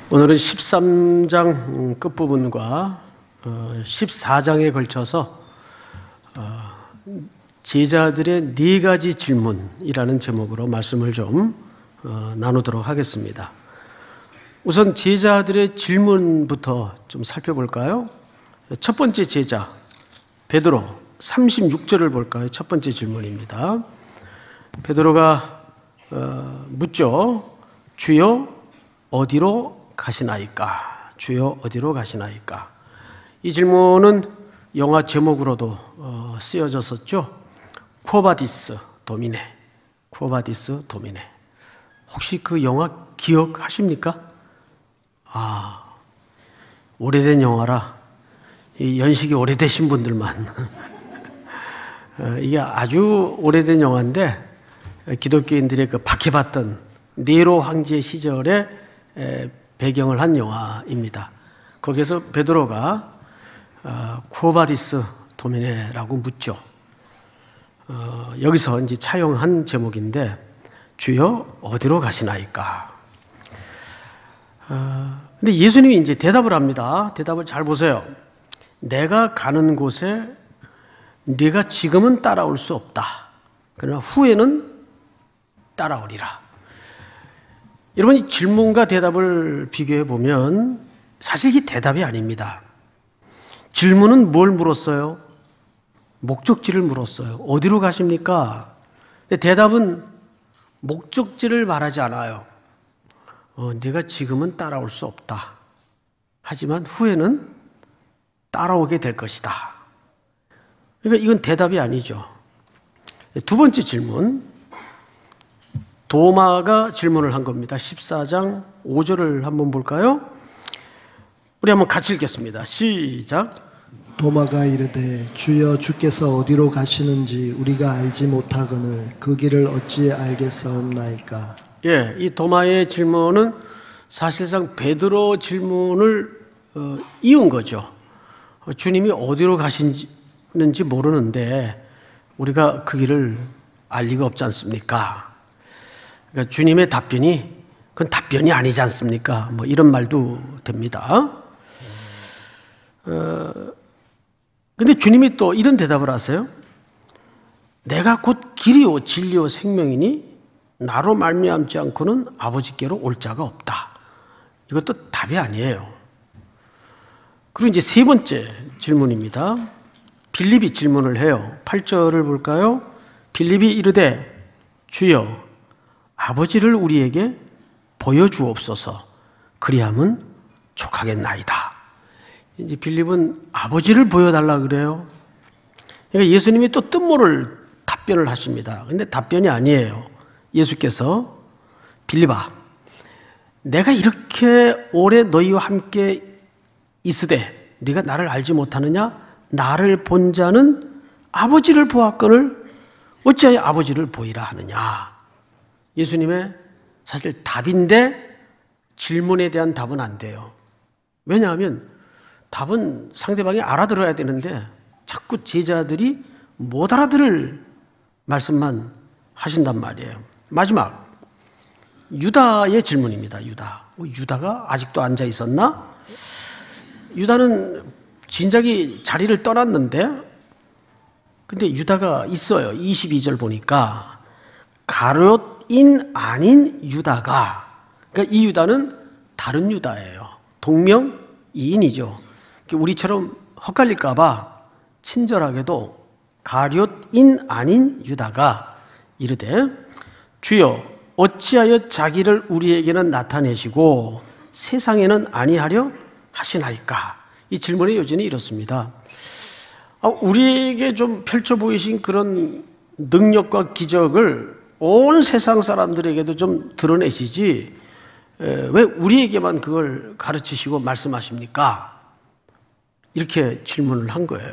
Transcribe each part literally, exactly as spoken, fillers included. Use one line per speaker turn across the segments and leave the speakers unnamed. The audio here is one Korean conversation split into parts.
오늘은 십삼 장 끝부분과 십사 장에 걸쳐서 제자들의 네 가지 질문이라는 제목으로 말씀을 좀 나누도록 하겠습니다. 우선 제자들의 질문부터 좀 살펴볼까요? 첫 번째 제자 베드로 삼십육 절을 볼까요? 첫 번째 질문입니다. 베드로가 묻죠. 주여 어디로 가시나이까? 주여 어디로 가시나이까? 이 질문은 영화 제목으로도 어, 쓰여졌었죠. 쿠오바디스 도미네. 쿠오바디스 도미네. 혹시 그 영화 기억하십니까? 아, 오래된 영화라 이 연식이 오래되신 분들만 어, 이게 아주 오래된 영화인데 기독교인들이 그 박해받던 네로 황제 시절에 에, 배경을 한 영화입니다. 거기서 베드로가 어, 쿠오바디스 도미네라고 묻죠. 어, 여기서 이제 차용한 제목인데 주여 어디로 가시나이까? 어, 근데 예수님이 이제 대답을 합니다. 대답을 잘 보세요. 내가 가는 곳에 네가 지금은 따라올 수 없다. 그러나 후에는 따라오리라. 여러분, 이 질문과 대답을 비교해 보면 사실 이게 대답이 아닙니다. 질문은 뭘 물었어요? 목적지를 물었어요. 어디로 가십니까? 근데 대답은 목적지를 말하지 않아요. 어, 네가 지금은 따라올 수 없다. 하지만 후에는 따라오게 될 것이다. 그러니까 이건 대답이 아니죠. 두 번째 질문. 도마가 질문을 한 겁니다. 십사 장 오 절을 한번 볼까요? 우리 한번 같이 읽겠습니다. 시작.
도마가 이르되 주여 주께서 어디로 가시는지 우리가 알지 못하거늘 그 길을 어찌 알겠사옵나이까?
예, 이 도마의 질문은 사실상 베드로 질문을 어, 이은 거죠. 어, 주님이 어디로 가시는지 모르는데 우리가 그 길을 알 리가 없지 않습니까? 그러니까 주님의 답변이 그건 답변이 아니지 않습니까? 뭐 이런 말도 됩니다. 어, 근데 주님이 또 이런 대답을 하세요. 내가 곧 길이요 진리요 생명이니 나로 말미암지 않고는 아버지께로 올 자가 없다. 이것도 답이 아니에요. 그리고 이제 세 번째 질문입니다. 빌립이 질문을 해요. 팔 절을 볼까요? 빌립이 이르되 주여 아버지를 우리에게 보여주옵소서. 그리함은 족하겠나이다. 이제 빌립은 아버지를 보여달라 그래요. 그러니까 예수님이 또 뜻모를 답변을 하십니다. 근데 답변이 아니에요. 예수께서 빌립아, 내가 이렇게 오래 너희와 함께 있으되 네가 나를 알지 못하느냐? 나를 본 자는 아버지를 보았거늘 어찌하여 아버지를 보이라 하느냐? 예수님의 사실 답인데 질문에 대한 답은 안 돼요. 왜냐하면 답은 상대방이 알아들어야 되는데 자꾸 제자들이 못 알아들을 말씀만 하신단 말이에요. 마지막 유다의 질문입니다. 유다. 유다가 아직도 앉아 있었나? 유다는 진작에 자리를 떠났는데 근데 유다가 있어요. 이십이 절 보니까 가룟인 아닌 유다가, 그러니까 이 유다는 다른 유다예요. 동명이인이죠. 우리처럼 헛갈릴까 봐 친절하게도 가룟인 아닌 유다가 이르되 주여 어찌하여 자기를 우리에게는 나타내시고 세상에는 아니하려 하시나이까? 이 질문의 요지는 이렇습니다. 우리에게 좀 펼쳐 보이신 그런 능력과 기적을 온 세상 사람들에게도 좀 드러내시지 왜 우리에게만 그걸 가르치시고 말씀하십니까? 이렇게 질문을 한 거예요.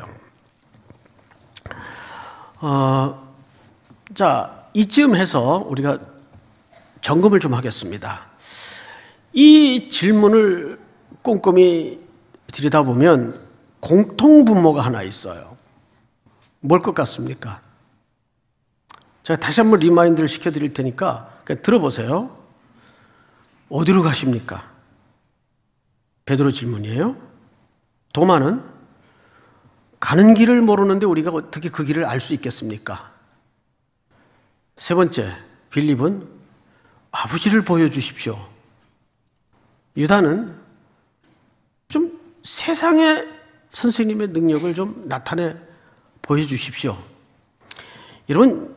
어, 자, 이쯤 해서 우리가 점검을 좀 하겠습니다. 이 질문을 꼼꼼히 들여다보면 공통분모가 하나 있어요. 뭘 것 같습니까? 제가 다시 한번 리마인드를 시켜드릴 테니까 들어보세요. 어디로 가십니까? 베드로 질문이에요. 도마는 가는 길을 모르는데 우리가 어떻게 그 길을 알 수 있겠습니까? 세 번째, 빌립은 아버지를 보여주십시오. 유다는 좀 세상의 선생님의 능력을 좀 나타내 보여주십시오. 이런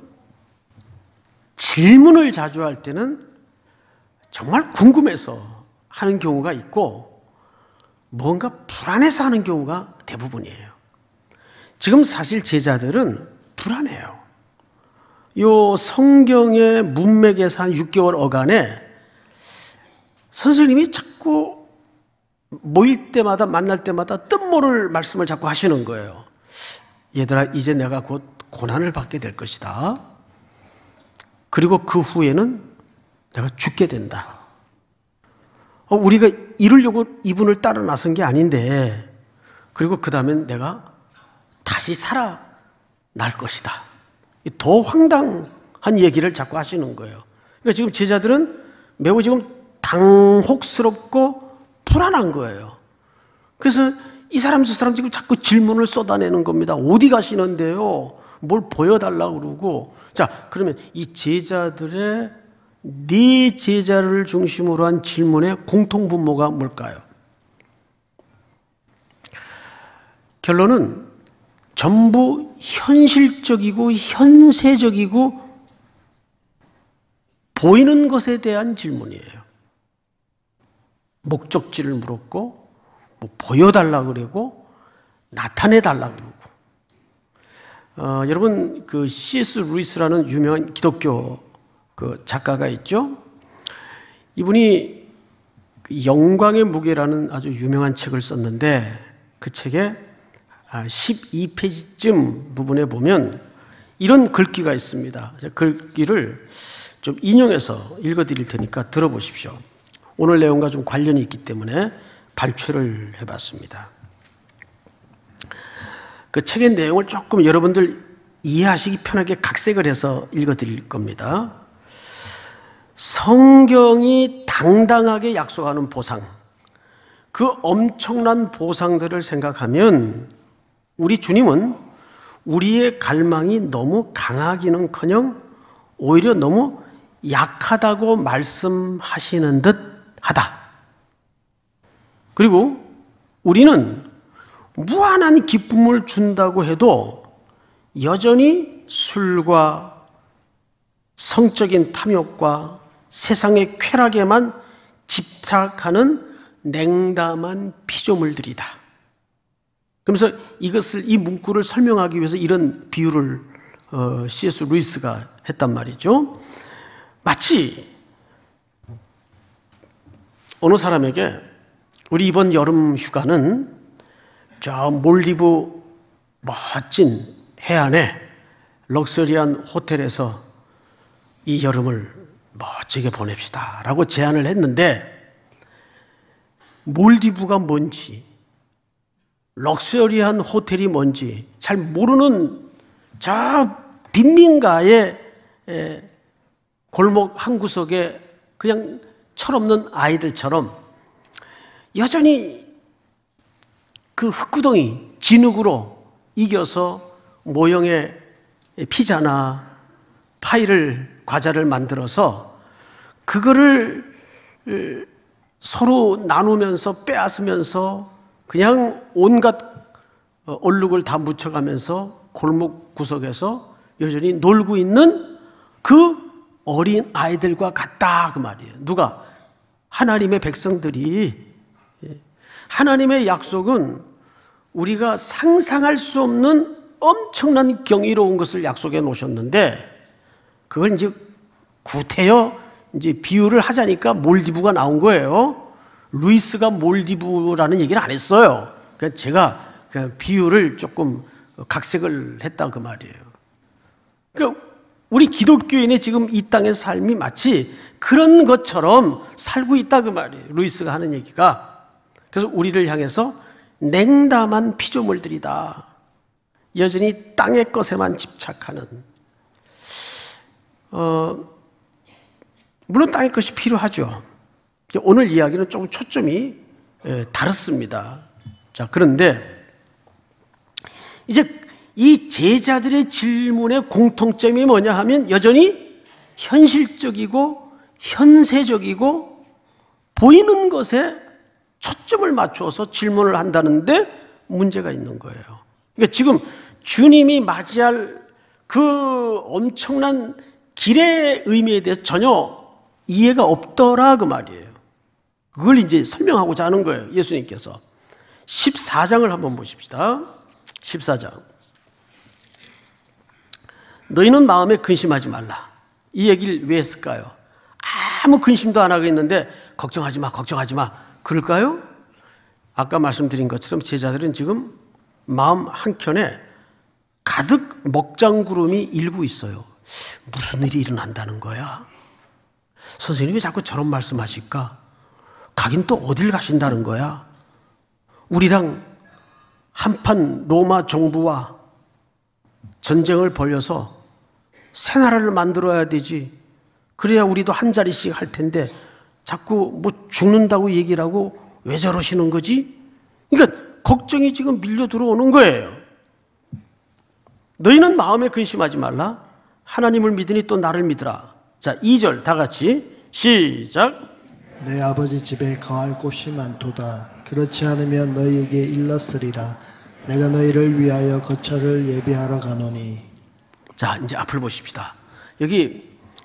질문을 자주 할 때는 정말 궁금해서 하는 경우가 있고 뭔가 불안해서 하는 경우가 대부분이에요. 지금 사실 제자들은 불안해요. 요 성경의 문맥에서 한 육 개월 어간에 선생님이 자꾸 모일 때마다 만날 때마다 뜻모를 말씀을 자꾸 하시는 거예요. 얘들아, 이제 내가 곧 고난을 받게 될 것이다. 그리고 그 후에는 내가 죽게 된다. 어, 우리가 이루려고 이분을 따라 나선 게 아닌데, 그리고 그 다음엔 내가 다시 살아날 것이다. 더 황당한 얘기를 자꾸 하시는 거예요. 그러니까 지금 제자들은 매우 지금 당혹스럽고 불안한 거예요. 그래서 이 사람 저 사람 지금 자꾸 질문을 쏟아내는 겁니다. 어디 가시는데요? 뭘 보여달라고 그러고. 자, 그러면 이 제자들의 네 제자를 중심으로 한 질문의 공통분모가 뭘까요? 결론은 전부 현실적이고 현세적이고 보이는 것에 대한 질문이에요. 목적지를 물었고, 뭐 보여달라고 그러고, 나타내달라고 그러고. 어, 여러분, 그 씨에스 루이스라는 유명한 기독교 그 작가가 있죠? 이분이 영광의 무게라는 아주 유명한 책을 썼는데, 그 책에 십이 페이지쯤 부분에 보면 이런 글귀가 있습니다. 글귀를 좀 인용해서 읽어드릴 테니까 들어보십시오. 오늘 내용과 좀 관련이 있기 때문에 발췌를 해봤습니다. 그 책의 내용을 조금 여러분들 이해하시기 편하게 각색을 해서 읽어드릴 겁니다. 성경이 당당하게 약속하는 보상, 그 엄청난 보상들을 생각하면 우리 주님은 우리의 갈망이 너무 강하기는커녕 오히려 너무 약하다고 말씀하시는 듯 하다. 그리고 우리는 무한한 기쁨을 준다고 해도 여전히 술과 성적인 탐욕과 세상의 쾌락에만 집착하는 냉담한 피조물들이다. 그러면서 이것을, 이 문구를 설명하기 위해서 이런 비유를 어, 씨에스 루이스가 했단 말이죠. 마치 어느 사람에게 우리 이번 여름 휴가는 저 몰디브 멋진 해안에 럭셔리한 호텔에서 이 여름을 멋지게 보냅시다 라고 제안을 했는데, 몰디브가 뭔지, 럭셔리한 호텔이 뭔지 잘 모르는 저 빈민가의 골목 한 구석에 그냥 철없는 아이들처럼 여전히 그 흙구덩이 진흙으로 이겨서 모형의 피자나 파이를, 과자를 만들어서 그거를 서로 나누면서 빼앗으면서 그냥 온갖 얼룩을 다 묻혀가면서 골목 구석에서 여전히 놀고 있는 그 어린 아이들과 같다 그 말이에요. 누가? 하나님의 백성들이. 하나님의 약속은 우리가 상상할 수 없는 엄청난 경이로운 것을 약속해 놓으셨는데, 그걸 이제 구태여 이제 비유를 하자니까 몰디브가 나온 거예요. 루이스가 몰디브라는 얘기를 안 했어요. 그러니까 제가 그냥 비유를 조금 각색을 했다 그 말이에요. 그러니까 우리 기독교인의 지금 이 땅의 삶이 마치 그런 것처럼 살고 있다 그 말이에요. 루이스가 하는 얘기가. 그래서 우리를 향해서 냉담한 피조물들이다. 여전히 땅의 것에만 집착하는. 어, 물론 땅의 것이 필요하죠. 오늘 이야기는 조금 초점이 에, 다릅니다. 자, 그런데 이제 이 제자들의 질문의 공통점이 뭐냐 하면 여전히 현실적이고 현세적이고 보이는 것에 초점을 맞추어서 질문을 한다는데 문제가 있는 거예요. 그러니까 지금 주님이 맞이할 그 엄청난 길의 의미에 대해서 전혀 이해가 없더라 그 말이에요. 그걸 이제 설명하고자 하는 거예요. 예수님께서. 십사 장을 한번 보십시다. 십사 장. 너희는 마음에 근심하지 말라. 이 얘기를 왜 했을까요? 아무 근심도 안 하고 있는데 걱정하지 마, 걱정하지 마. 그럴까요? 아까 말씀드린 것처럼 제자들은 지금 마음 한켠에 가득 먹장구름이 일고 있어요. 무슨 일이 일어난다는 거야? 선생님이 왜 자꾸 저런 말씀하실까? 가긴 또 어딜 가신다는 거야? 우리랑 한판 로마 정부와 전쟁을 벌여서 새 나라를 만들어야 되지. 그래야 우리도 한 자리씩 할 텐데 자꾸 뭐 죽는다고 얘기를 하고 왜 저러시는 거지? 그러니까 걱정이 지금 밀려 들어오는 거예요. 너희는 마음에 근심하지 말라. 하나님을 믿으니 또 나를 믿으라. 자, 이 절 다 같이 시작.
내 아버지 집에 거할 곳이 많도다. 그렇지 않으면 너희에게 일렀으리라. 내가 너희를 위하여 거처를 예비하러 가노니. 자,
이제 앞을 보십시다. 여기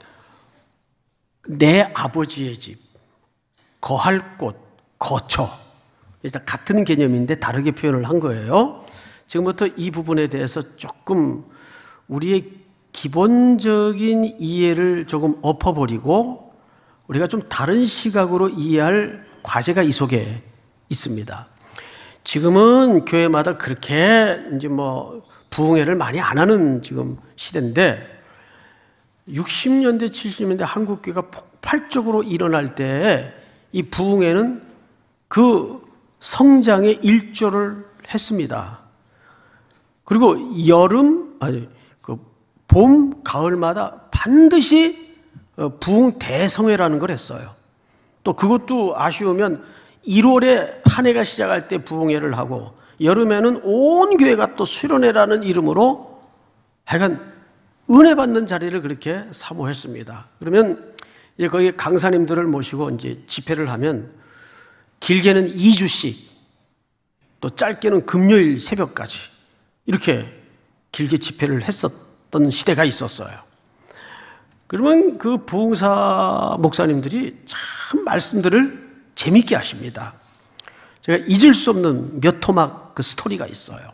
내 아버지의 집, 거할 곳, 거처. 일단 같은 개념인데 다르게 표현을 한 거예요. 지금부터 이 부분에 대해서 조금 우리의 기본적인 이해를 조금 엎어버리고 우리가 좀 다른 시각으로 이해할 과제가 이 속에 있습니다. 지금은 교회마다 그렇게 이제 뭐 부흥회를 많이 안 하는 지금 시대인데 육십 년대, 칠십 년대 한국 교회가 폭발적으로 일어날 때 이 부흥회는 그 성장의 일조를 했습니다. 그리고 여름, 아니, 그 봄, 가을마다 반드시 부흥 대성회라는 걸 했어요. 또 그것도 아쉬우면 일월에 한 해가 시작할 때 부흥회를 하고 여름에는 온 교회가 또 수련회라는 이름으로 하여간 은혜 받는 자리를 그렇게 사모했습니다. 그러면 이제 거기 강사님들을 모시고 이제 집회를 하면 길게는 이 주씩 또 짧게는 금요일 새벽까지 이렇게 길게 집회를 했었던 시대가 있었어요. 그러면 그 부흥사 목사님들이 참 말씀들을 재밌게 하십니다. 제가 잊을 수 없는 몇 토막 그 스토리가 있어요.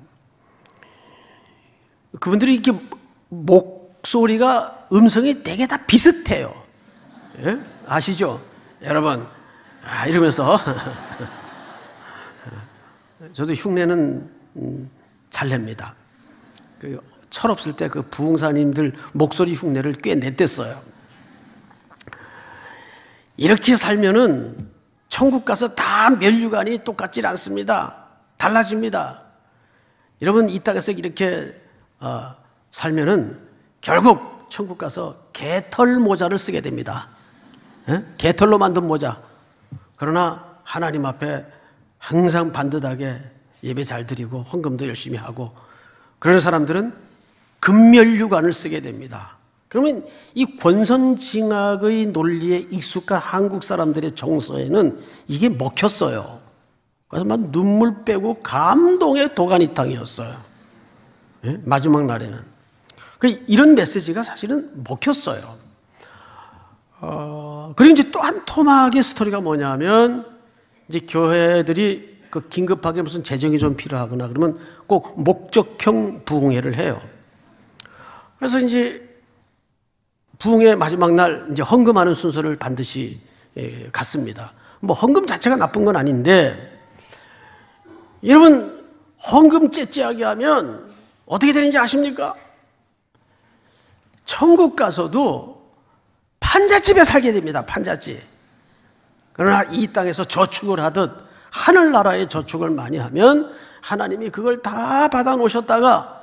그분들이 이렇게 목소리가 음성이 되게 다 비슷해요. 예? 아시죠? 여러분, 아, 이러면서 저도 흉내는 음, 잘 냅니다. 그 철없을 때 그 부흥사님들 목소리 흉내를 꽤 냈댔어요. 이렇게 살면은 천국 가서 다 면류관이 똑같지 않습니다. 달라집니다. 여러분 이 땅에서 이렇게 어, 살면은 결국 천국 가서 개털 모자를 쓰게 됩니다. 에? 개털로 만든 모자. 그러나 하나님 앞에 항상 반듯하게 예배 잘 드리고 헌금도 열심히 하고 그런 사람들은 금면류관을 쓰게 됩니다. 그러면 이 권선징악의 논리에 익숙한 한국 사람들의 정서에는 이게 먹혔어요. 그래서 막 눈물 빼고 감동의 도가니탕이었어요. 예? 마지막 날에는. 이런 메시지가 사실은 먹혔어요. 어, 그리고 이제 또 한 토막의 스토리가 뭐냐면 이제 교회들이 그 긴급하게 무슨 재정이 좀 필요하거나 그러면 꼭 목적형 부흥회를 해요. 그래서 이제 부흥회 마지막 날 이제 헌금하는 순서를 반드시 예, 갖습니다. 뭐 헌금 자체가 나쁜 건 아닌데 여러분 헌금 째째하게 하면 어떻게 되는지 아십니까? 천국 가서도 판잣집에 살게 됩니다. 판잣집. 그러나 이 땅에서 저축을 하듯 하늘나라에 저축을 많이 하면 하나님이 그걸 다 받아 놓으셨다가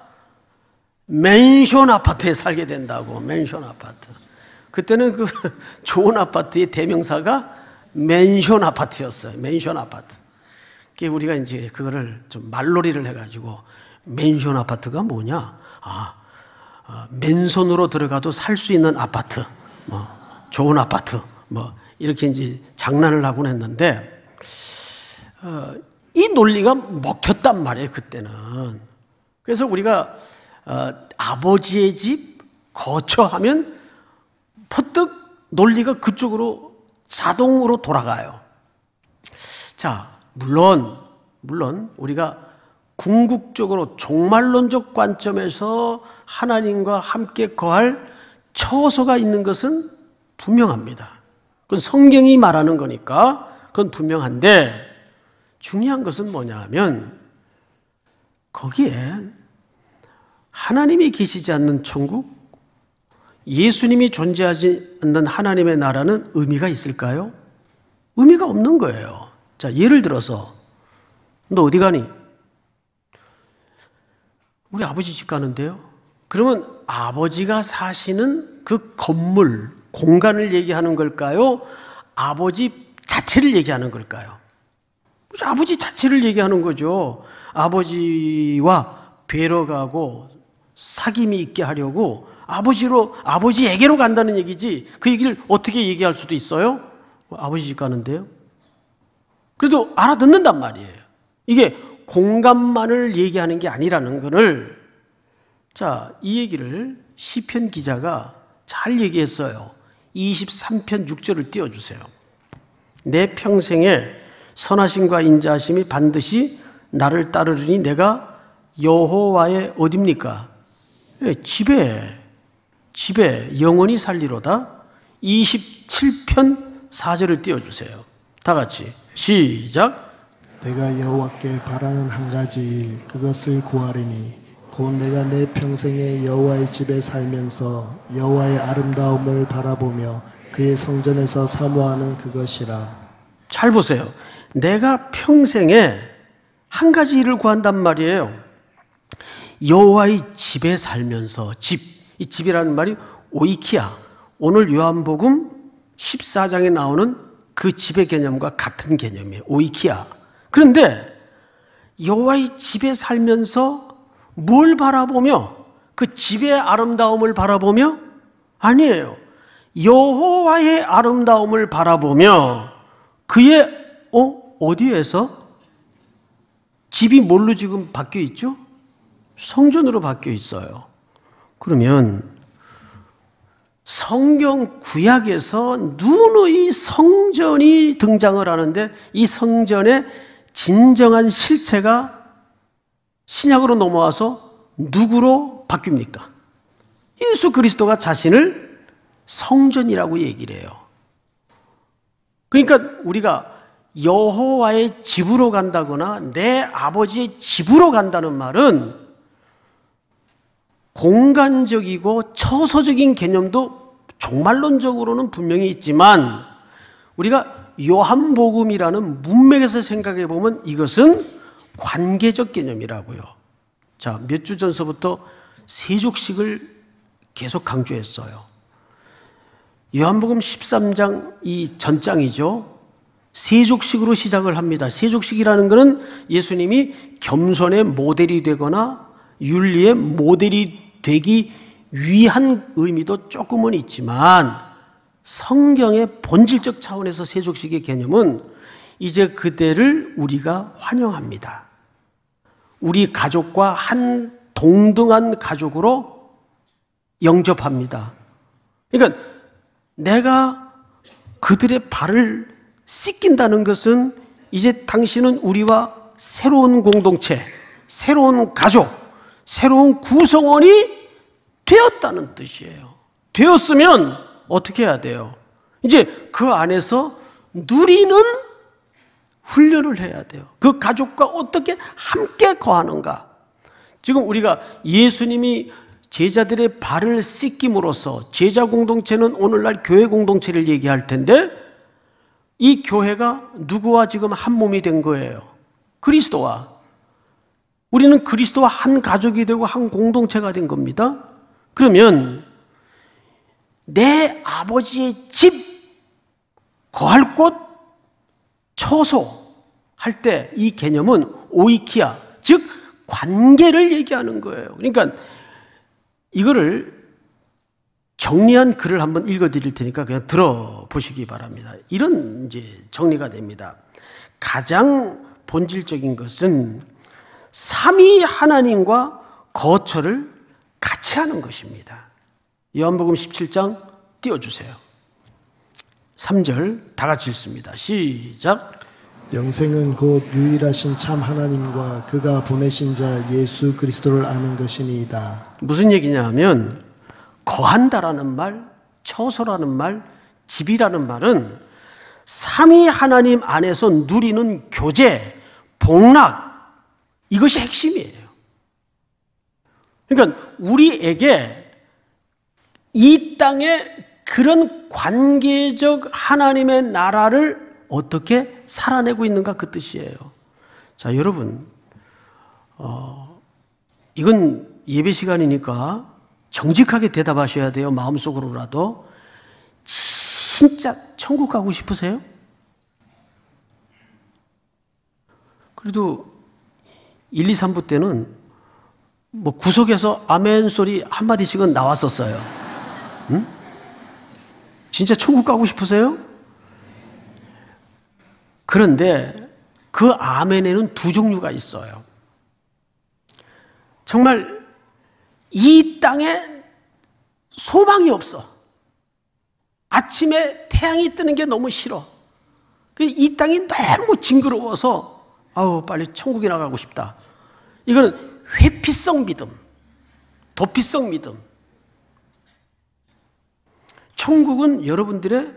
맨션 아파트에 살게 된다고. 맨션 아파트. 그때는 그 좋은 아파트의 대명사가 맨션 아파트였어요. 맨션 아파트. 우리가 이제 그거를 좀 말놀이를 해가지고 맨션 아파트가 뭐냐? 아, 어, 맨손으로 들어가도 살 수 있는 아파트, 뭐 좋은 아파트, 뭐 이렇게 이제 장난을 하곤 했는데 어, 이 논리가 먹혔단 말이에요 그때는. 그래서 우리가 어, 아버지의 집 거처하면 퍼뜩 논리가 그쪽으로 자동으로 돌아가요. 자, 물론 물론 우리가 궁극적으로 종말론적 관점에서 하나님과 함께 거할 처소가 있는 것은 분명합니다. 그건 성경이 말하는 거니까 그건 분명한데, 중요한 것은 뭐냐 하면 거기에 하나님이 계시지 않는 천국, 예수님이 존재하지 않는 하나님의 나라는 의미가 있을까요? 의미가 없는 거예요. 자, 예를 들어서 너 어디 가니? 우리 아버지 집 가는데요. 그러면 아버지가 사시는 그 건물, 공간을 얘기하는 걸까요? 아버지 자체를 얘기하는 걸까요? 아버지 자체를 얘기하는 거죠. 아버지와 뵈러 가고 사귐이 있게 하려고 아버지로, 아버지에게로 간다는 얘기지, 그 얘기를 어떻게 얘기할 수도 있어요? 아버지 집 가는데요. 그래도 알아듣는단 말이에요. 이게 공간만을 얘기하는 게 아니라는 것을, 자, 이 얘기를 시편 기자가 잘 얘기했어요. 이십삼 편 육 절을 띄워주세요. 내 평생에 선하심과 인자하심이 반드시 나를 따르리니 내가 여호와의 어딥니까? 네, 집에 집에 영원히 살리로다. 이십칠 편 사 절을 띄워주세요. 다 같이 시작.
내가 여호와께 바라는 한 가지 일, 그것을 구하리니 곧 내가 내 평생에 여호와의 집에 살면서 여호와의 아름다움을 바라보며 그의 성전에서 사모하는 그것이라.
잘 보세요. 내가 평생에 한 가지 일을 구한단 말이에요. 여호와의 집에 살면서, 집, 이 집이라는 말이 오이키아, 오늘 요한복음 십사 장에 나오는 그 집의 개념과 같은 개념이에요. 오이키아. 그런데 여호와의 집에 살면서 뭘 바라보며? 그 집의 아름다움을 바라보며? 아니에요. 여호와의 아름다움을 바라보며 그의 어? 어디에서? 집이 뭘로 지금 바뀌어 있죠? 성전으로 바뀌어 있어요. 그러면 성경 구약에서 누누이 성전이 등장을 하는데 이 성전의 진정한 실체가 신약으로 넘어와서 누구로 바뀝니까? 예수 그리스도가 자신을 성전이라고 얘기를 해요. 그러니까 우리가 여호와의 집으로 간다거나 내 아버지의 집으로 간다는 말은 공간적이고 처소적인 개념도 종말론적으로는 분명히 있지만 우리가 요한복음이라는 문맥에서 생각해 보면 이것은 관계적 개념이라고요. 자, 몇 주 전서부터 세족식을 계속 강조했어요. 요한복음 십삼 장 이 전장이죠. 세족식으로 시작을 합니다. 세족식이라는 것은 예수님이 겸손의 모델이 되거나 윤리의 모델이 되기 위한 의미도 조금은 있지만 성경의 본질적 차원에서 세족식의 개념은 이제 그대를 우리가 환영합니다. 우리 가족과 한 동등한 가족으로 영접합니다. 그러니까 내가 그들의 발을 씻긴다는 것은 이제 당신은 우리와 새로운 공동체, 새로운 가족, 새로운 구성원이 되었다는 뜻이에요. 되었으면 어떻게 해야 돼요? 이제 그 안에서 누리는 훈련을 해야 돼요. 그 가족과 어떻게 함께 거하는가. 지금 우리가 예수님이 제자들의 발을 씻김으로써 제자 공동체는 오늘날 교회 공동체를 얘기할 텐데 이 교회가 누구와 지금 한 몸이 된 거예요? 그리스도와. 우리는 그리스도와 한 가족이 되고 한 공동체가 된 겁니다. 그러면 내 아버지의 집, 거할 곳, 처소, 할 때 이 개념은 오이키아, 즉 관계를 얘기하는 거예요. 그러니까 이거를 정리한 글을 한번 읽어드릴 테니까 그냥 들어보시기 바랍니다. 이런 이제 정리가 됩니다. 가장 본질적인 것은 삼위 하나님과 거처를 같이 하는 것입니다. 요한복음 십칠 장 띄워주세요. 삼 절 다 같이 읽습니다. 시작.
영생은 곧 유일하신 참 하나님과 그가 보내신 자 예수 그리스도를 아는 것이니이다.
무슨 얘기냐 하면 거한다라는 말, 처소라는 말, 집이라는 말은 삼위 하나님 안에서 누리는 교제, 복락, 이것이 핵심이에요. 그러니까 우리에게 이 땅에 그런 관계적 하나님의 나라를 어떻게 살아내고 있는가 그 뜻이에요. 자, 여러분, 어, 이건 예배 시간이니까 정직하게 대답하셔야 돼요. 마음속으로라도. 진짜 천국 가고 싶으세요? 그래도 일, 이, 삼 부 때는 뭐 구석에서 아멘 소리 한마디씩은 나왔었어요. 응? 진짜 천국 가고 싶으세요? 그런데 그 아멘에는 두 종류가 있어요. 정말 이 땅에 소망이 없어. 아침에 태양이 뜨는 게 너무 싫어. 이 땅이 너무 징그러워서 아우 빨리 천국에 나가고 싶다. 이거는 회피성 믿음, 도피성 믿음. 천국은 여러분들의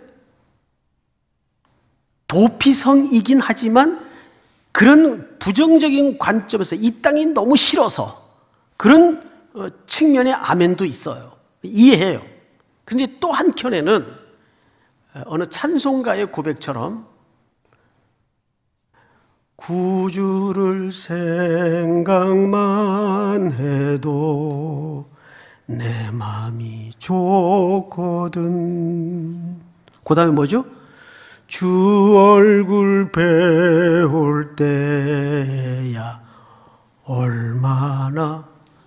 도피성이긴 하지만 그런 부정적인 관점에서 이 땅이 너무 싫어서 그런 측면의 아멘도 있어요. 이해해요. 근데 또 한켠에는 어느 찬송가의 고백처럼 구주를 생각만 해도 내 마음이 좋거든. 그 다음에 뭐죠? 주 얼굴 배울 때야 얼마나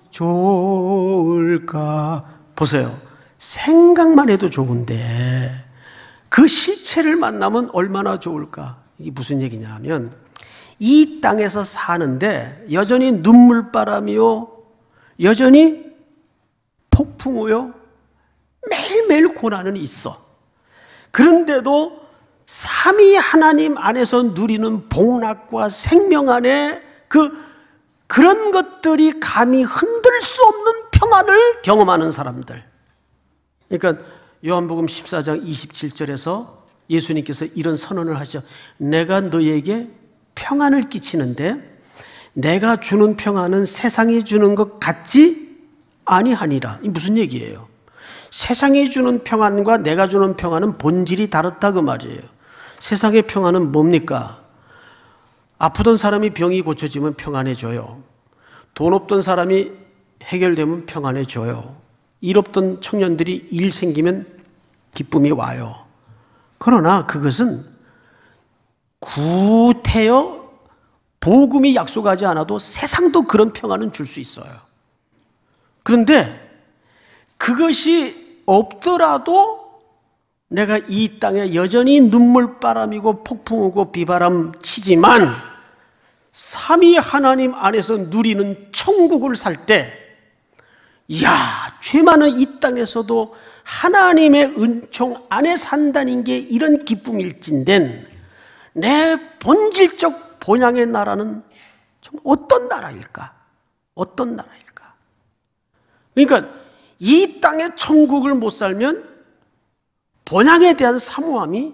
좋을까. 보세요. 생각만 해도 좋은데 그 실체를 만나면 얼마나 좋을까. 이게 무슨 얘기냐 하면 이 땅에서 사는데 여전히 눈물바람이요, 여전히 폭풍우요, 매일매일 고난은 있어. 그런데도 삼위 하나님 안에서 누리는 복락과 생명 안에 그, 그런 것들이 감히 흔들 수 없는 평안을 경험하는 사람들. 그러니까 요한복음 십사 장 이십칠 절에서 예수님께서 이런 선언을 하셔. 내가 너에게 평안을 끼치는데 내가 주는 평안은 세상이 주는 것 같지 아니하니라. 이 무슨 얘기예요? 세상이 주는 평안과 내가 주는 평안은 본질이 다르다 그 말이에요. 세상의 평안은 뭡니까? 아프던 사람이 병이 고쳐지면 평안해져요. 돈 없던 사람이 해결되면 평안해져요. 일 없던 청년들이 일 생기면 기쁨이 와요. 그러나 그것은 구태여 복음이 약속하지 않아도 세상도 그런 평안은 줄 수 있어요. 그런데 그것이 없더라도 내가 이 땅에 여전히 눈물바람이고 폭풍이고 비바람 치지만 삼위 하나님 안에서 누리는 천국을 살 때, 이야, 죄 많은 이 땅에서도 하나님의 은총 안에 산다는 게 이런 기쁨일진된 내 본질적 본향의 나라는 정말 어떤 나라일까? 어떤 나라일까? 그러니까 이 땅의 천국을 못 살면 본향에 대한 사모함이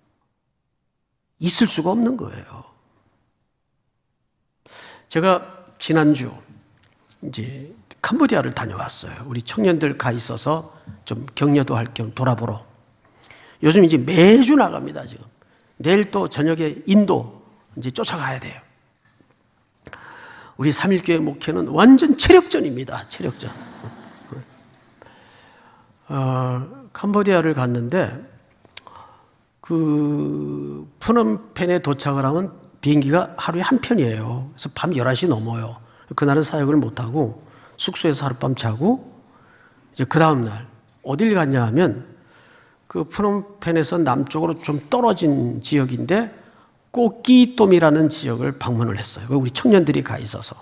있을 수가 없는 거예요. 제가 지난주 이제 캄보디아를 다녀왔어요. 우리 청년들 가 있어서 좀 격려도 할 겸 돌아보러. 요즘 이제 매주 나갑니다, 지금. 내일 또 저녁에 인도 이제 쫓아가야 돼요. 우리 삼일교회 목회는 완전 체력전입니다, 체력전. 어, 캄보디아를 갔는데 그 푸놈펜에 도착을 하면 비행기가 하루에 한 편이에요. 그래서 밤 열한 시 넘어요. 그날은 사역을 못하고 숙소에서 하룻밤 자고 이제 그 다음날 어딜 갔냐 하면 그 프놈펜에서 남쪽으로 좀 떨어진 지역인데 꼬끼똠이라는 지역을 방문을 했어요. 우리 청년들이 가 있어서.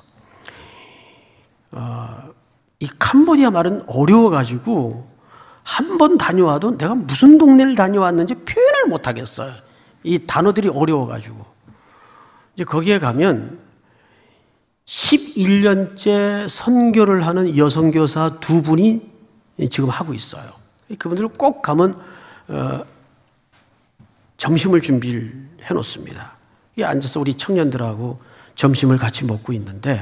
어, 이 캄보디아 말은 어려워가지고 한 번 다녀와도 내가 무슨 동네를 다녀왔는지 표현을 못하겠어요. 이 단어들이 어려워가지고. 이제 거기에 가면 십일 년째 선교를 하는 여성교사 두 분이 지금 하고 있어요. 그분들 꼭 가면 어, 점심을 준비를 해놓습니다. 이게 앉아서 우리 청년들하고 점심을 같이 먹고 있는데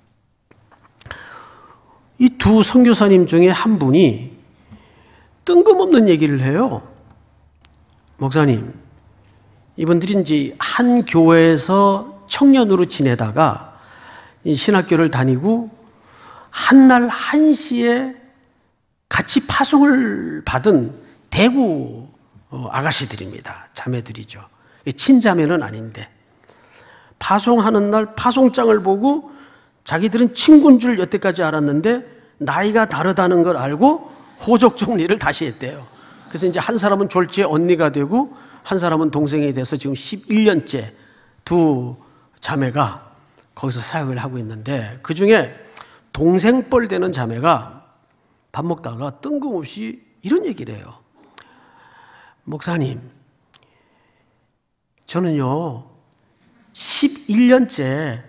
이 두 선교사님 중에 한 분이 뜬금없는 얘기를 해요. 목사님, 이분들이 이제 한 교회에서 청년으로 지내다가 신학교를 다니고 한날 한시에 같이 파송을 받은 대구 아가씨들입니다. 자매들이죠. 친자매는 아닌데 파송하는 날 파송장을 보고 자기들은 친구인 줄 여태까지 알았는데 나이가 다르다는 걸 알고 호적 정리를 다시 했대요. 그래서 이제 한 사람은 졸지에 언니가 되고 한 사람은 동생이 돼서 지금 십일 년째 두 자매가 거기서 사역을 하고 있는데 그 중에 동생뻘 되는 자매가 밥 먹다가 뜬금없이 이런 얘기를 해요. 목사님, 저는요 십일 년째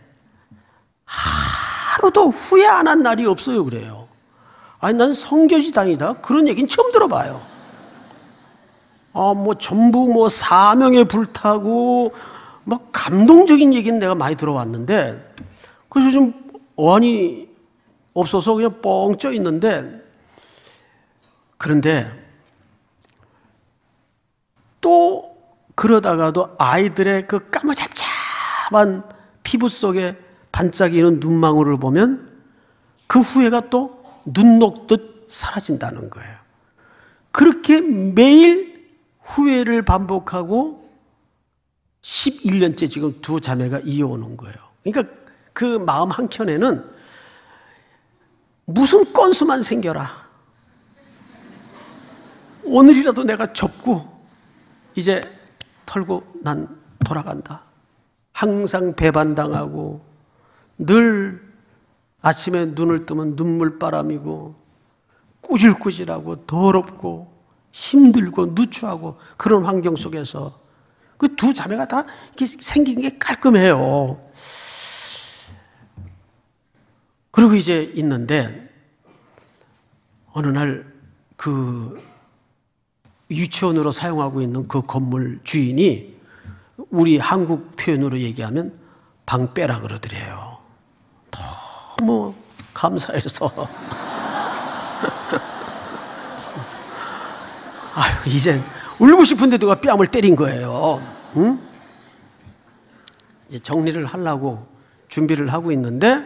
하루도 후회 안 한 날이 없어요. 그래요. 아니 난 선교지 다니다 그런 얘기는 처음 들어봐요. 아, 뭐 전부 뭐 사명에 불타고 막 감동적인 얘기는 내가 많이 들어왔는데 그래서 좀 어안이 없어서 그냥 뻥 쪄 있는데 그런데 또 그러다가도 아이들의 그 까무잡잡한 피부 속에 반짝이는 눈망울을 보면 그 후회가 또 눈 녹듯 사라진다는 거예요. 그렇게 매일 후회를 반복하고 십일 년째 지금 두 자매가 이어오는 거예요. 그러니까 그 마음 한켠에는 무슨 건수만 생겨라. 오늘이라도 내가 접고 이제 털고 난 돌아간다. 항상 배반당하고 늘 아침에 눈을 뜨면 눈물바람이고 꾸질꾸질하고 더럽고 힘들고 누추하고 그런 환경 속에서 그 두 자매가 다 이렇게 생긴 게 깔끔해요. 그리고 이제 있는데 어느 날 그 유치원으로 사용하고 있는 그 건물 주인이 우리 한국 표현으로 얘기하면 방 빼라 그러더래요. 너무 감사해서 아유, 이젠 울고 싶은데 누가 뺨을 때린 거예요. 응? 이제 정리를 하려고 준비를 하고 있는데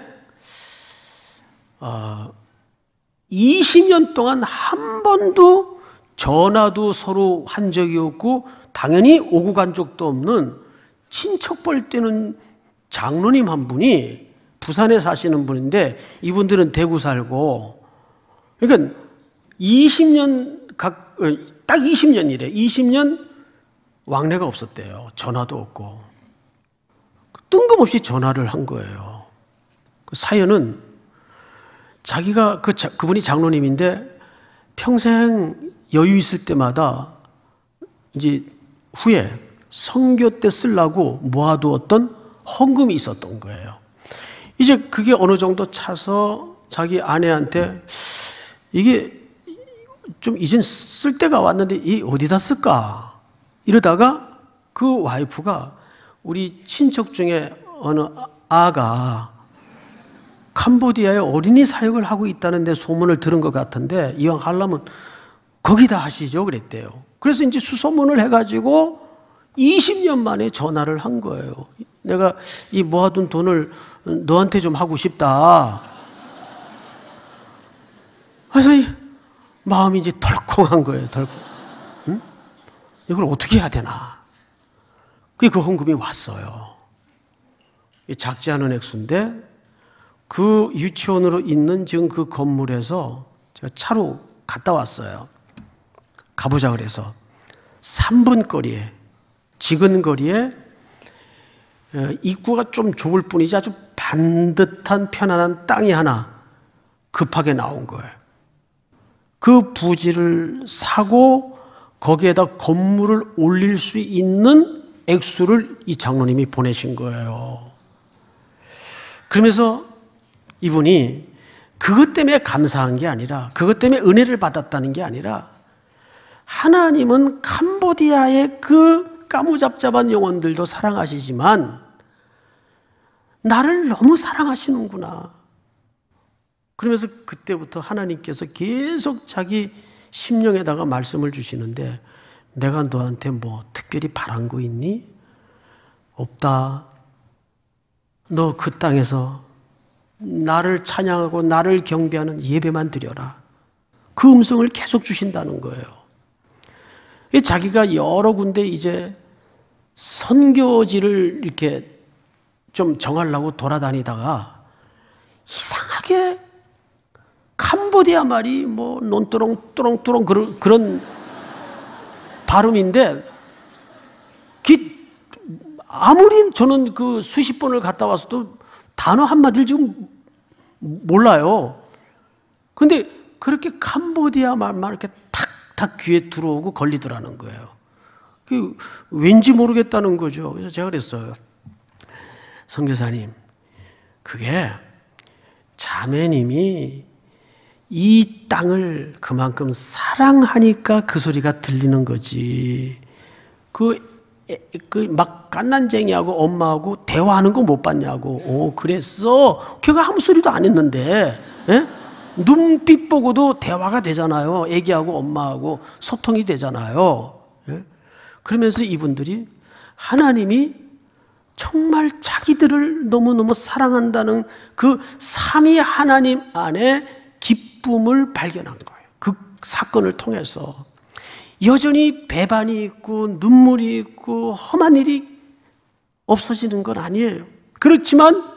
어, 이십 년 동안 한 번도 전화도 서로 한 적이 없고 당연히 오고 간 적도 없는 친척벌 되는 장로님 한 분이 부산에 사시는 분인데 이분들은 대구 살고 그러니까 이십 년 각, 딱 이십 년이래. 이십 년 왕래가 없었대요. 전화도 없고. 뜬금없이 전화를 한 거예요. 그 사연은 자기가 그, 그분이 장로님인데 평생 여유 있을 때마다 이제 후에 선교 때 쓰려고 모아두었던 헌금이 있었던 거예요. 이제 그게 어느 정도 차서 자기 아내한테 이게 좀 이젠 쓸 때가 왔는데 이 어디다 쓸까? 이러다가 그 와이프가 우리 친척 중에 어느 아가 캄보디아에 어린이 사역을 하고 있다는데 소문을 들은 것 같은데 이왕 하려면 거기다 하시죠 그랬대요. 그래서 이제 수소문을 해가지고 이십 년 만에 전화를 한 거예요. 내가 이 모아둔 돈을 너한테 좀 하고 싶다. 그래서 이 마음이 이제 덜컹한 거예요. 덜컹. 응? 이걸 어떻게 해야 되나? 그게 그 헌금이 왔어요. 작지 않은 액수인데 그 유치원으로 있는 지금 그 건물에서 제가 차로 갔다 왔어요. 가보자 그래서 삼 분 거리에, 지근 거리에 입구가 좀 좁을 뿐이지 아주 반듯한 편안한 땅이 하나 급하게 나온 거예요. 그 부지를 사고 거기에다 건물을 올릴 수 있는 액수를 이 장로님이 보내신 거예요. 그러면서 이분이 그것 때문에 감사한 게 아니라, 그것 때문에 은혜를 받았다는 게 아니라, 하나님은 캄보디아의 그 까무잡잡한 영혼들도 사랑하시지만 나를 너무 사랑하시는구나. 그러면서 그때부터 하나님께서 계속 자기 심령에다가 말씀을 주시는데, 내가 너한테 뭐 특별히 바란 거 있니? 없다. 너 그 땅에서 나를 찬양하고 나를 경배하는 예배만 드려라. 그 음성을 계속 주신다는 거예요. 자기가 여러 군데 이제 선교지를 이렇게 좀 정하려고 돌아다니다가 이상하게 캄보디아 말이 뭐 논뚜렁 뚜렁뚜렁 그런, 그런 발음인데, 아무리 저는 그 수십 번을 갔다 와서도 단어 한마디를 지금 몰라요. 근데 그렇게 캄보디아 말만 이렇게 탁탁 귀에 들어오고 걸리더라는 거예요. 그 왠지 모르겠다는 거죠. 그래서 제가 그랬어요. 선교사님, 그게 자매님이 이 땅을 그만큼 사랑하니까 그 소리가 들리는 거지. 그 그 막 갓난쟁이하고 엄마하고 대화하는 거 못 봤냐고. 오, 그랬어. 걔가 아무 소리도 안 했는데, 예? 눈빛 보고도 대화가 되잖아요. 애기하고 엄마하고 소통이 되잖아요. 예? 그러면서 이분들이 하나님이 정말 자기들을 너무너무 사랑한다는 그 삼위 하나님 안에 기쁨을 발견한 거예요. 그 사건을 통해서. 여전히 배반이 있고 눈물이 있고 험한 일이 없어지는 건 아니에요. 그렇지만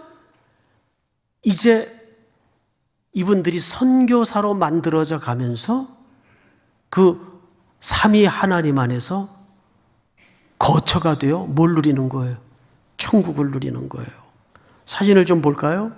이제 이분들이 선교사로 만들어져 가면서 그 삼위 하나님 안에서 거처가 되어 뭘 누리는 거예요? 천국을 누리는 거예요. 사진을 좀 볼까요?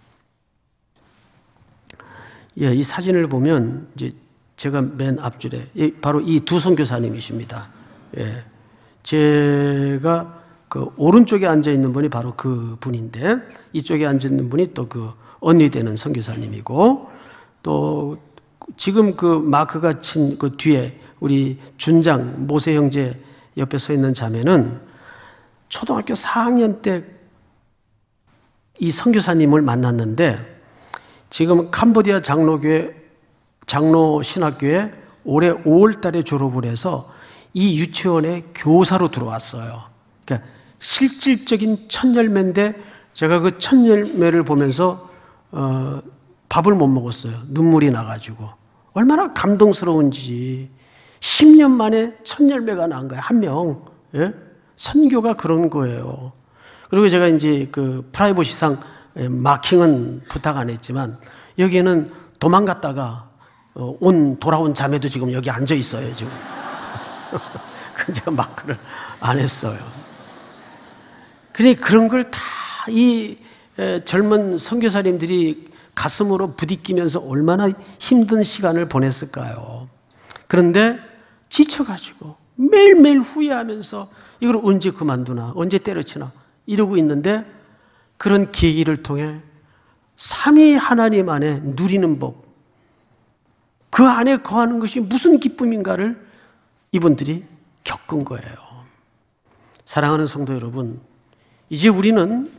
예, 이 사진을 보면 이제 제가 맨 앞줄에 바로 이 두 선교사님이십니다. 예, 제가 그 오른쪽에 앉아 있는 분이 바로 그 분인데, 이쪽에 앉아 있는 분이 또 그 언니 되는 선교사님이고, 또 지금 그 마크가 친 그 뒤에 우리 준장 모세 형제 옆에 서 있는 자매는 초등학교 사 학년 때 이 선교사님을 만났는데, 지금 캄보디아 장로교회 장로 신학교에 올해 오월 달에 졸업을 해서 이 유치원에 교사로 들어왔어요. 그러니까 실질적인 첫 열매인데, 제가 그 첫 열매를 보면서 어, 밥을 못 먹었어요. 눈물이 나가지고. 얼마나 감동스러운지. 십 년 만에 첫 열매가 난 거예요. 한 명. 예? 선교가 그런 거예요. 그리고 제가 이제 그 프라이버시상 마킹은 부탁 안 했지만, 여기에는 도망갔다가 온 돌아온 자매도 지금 여기 앉아 있어요. 지금. 그 제가 마크를 안 했어요. 그래, 그런 걸 다 이 젊은 선교사님들이 가슴으로 부딪히면서 얼마나 힘든 시간을 보냈을까요? 그런데 지쳐가지고 매일매일 후회하면서 이걸 언제 그만두나, 언제 때려치나 이러고 있는데, 그런 계기를 통해 삼위 하나님 안에 누리는 법, 그 안에 거하는 것이 무슨 기쁨인가를 이분들이 겪은 거예요. 사랑하는 성도 여러분, 이제 우리는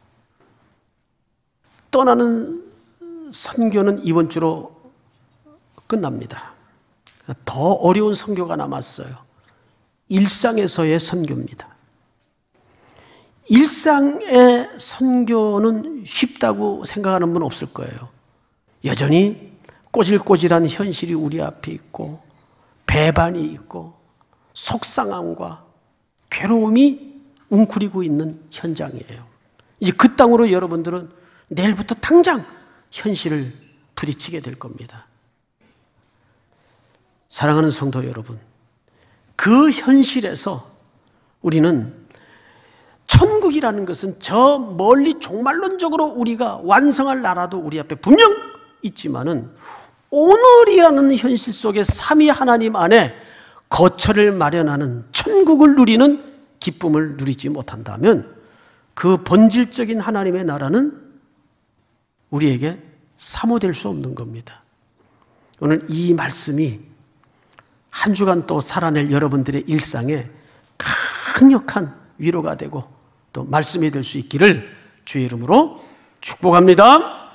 떠나는 선교는 이번 주로 끝납니다. 더 어려운 선교가 남았어요. 일상에서의 선교입니다. 일상의 선교는 쉽다고 생각하는 분 없을 거예요. 여전히 꼬질꼬질한 현실이 우리 앞에 있고, 배반이 있고, 속상함과 괴로움이 웅크리고 있는 현장이에요. 이제 그 땅으로 여러분들은 내일부터 당장 현실을 부딪히게 될 겁니다. 사랑하는 성도 여러분, 그 현실에서 우리는 천국이라는 것은 저 멀리 종말론적으로 우리가 완성할 나라도 우리 앞에 분명 있지만은 오늘이라는 현실 속에 삼위 하나님 안에 거처를 마련하는 천국을 누리는 기쁨을 누리지 못한다면 그 본질적인 하나님의 나라는 우리에게 사모될 수 없는 겁니다. 오늘 이 말씀이 한 주간 또 살아낼 여러분들의 일상에 강력한 위로가 되고 또 말씀이 될 수 있기를 주의 이름으로 축복합니다.